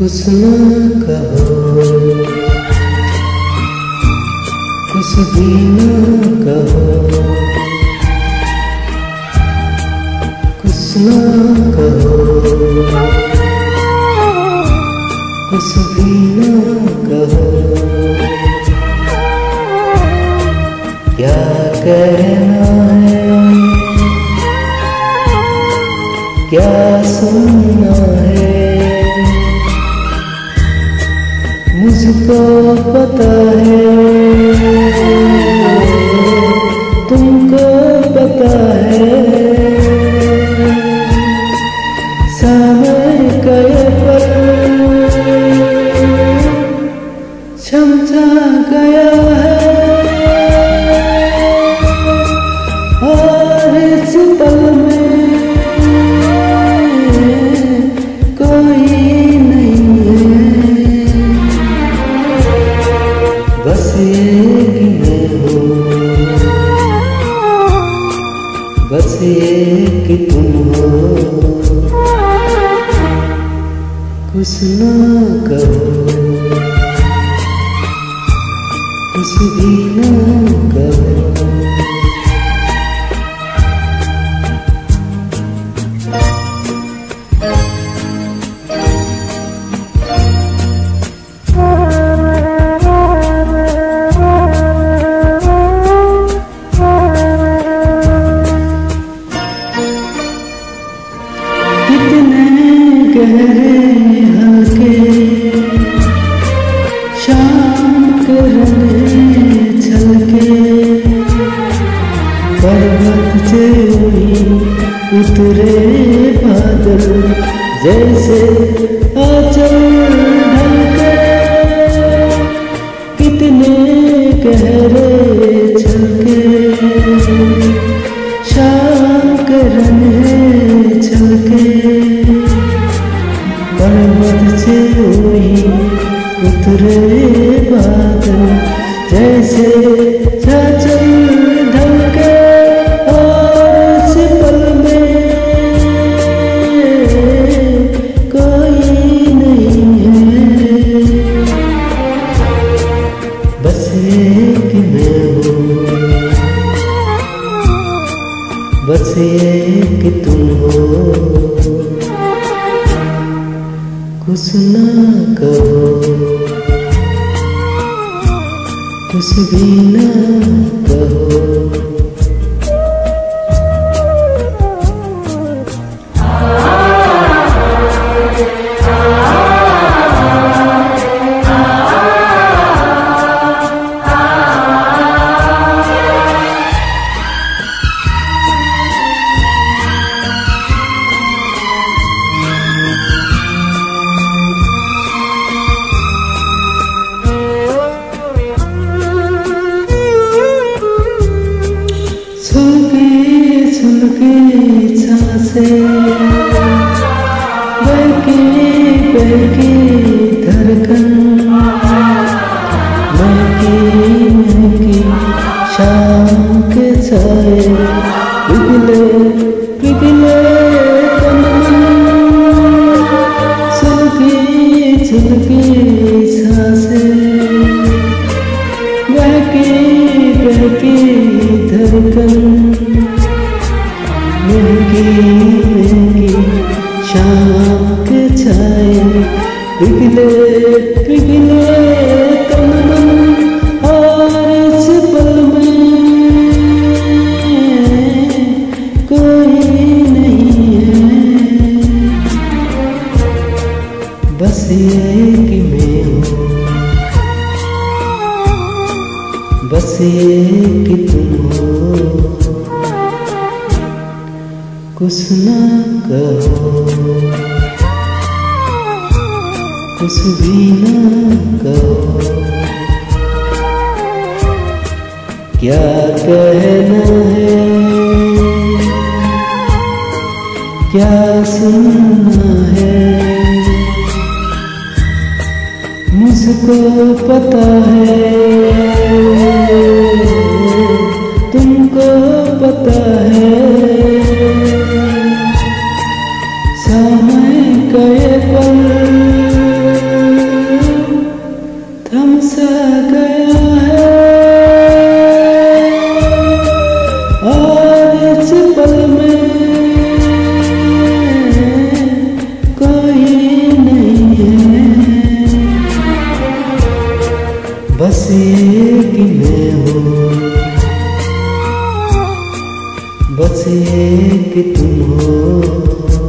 कुछ न कहो, कुछ भी न कहो, कुछ न कहो, कुछ भी न कहो। क्या कहना है, क्या सुनना है, मुझको पता है, तुमको पता है। समय का ये पल क्षमता गया है, और इस पल में कोई नहीं है, बस एक मैं हूँ, बस एक तुम हो। कुछ न कहो, कुछ भी न कहो। गहरे हल्के शाम के रंग छलके, पर्वत से उतरे बादल जैसे आंचल ढलके। कितने गहरे छलके शाम के रंग छलके, पर्वत से उतरे बादल जैसे आंचल ढलके। और इस पल में कोई नहीं है, बस एक मैं हूँ, बस एक तुम हो। कुछ न कहो, कुछ भी न कहो। छुलकी सांसें बहकी बहकी धड़कन, महकी महकी शाम के छाए, पिघले पिघले तन मन। छुलकी छुलकी सांसें बहकी बहकी धड़कन, महकी महकी शाम के छाए, पिघले पिघले तन मन। और इस पल में कोई नहीं है, बस एक मैं हूँ, बस एक तुम हो। कुछ न कहो, कुछ भी न कहो। क्या कहना है, क्या सुनना है, मुझको पता है, तुमको पता है। समय का ये पल बस ये कि तुम हो।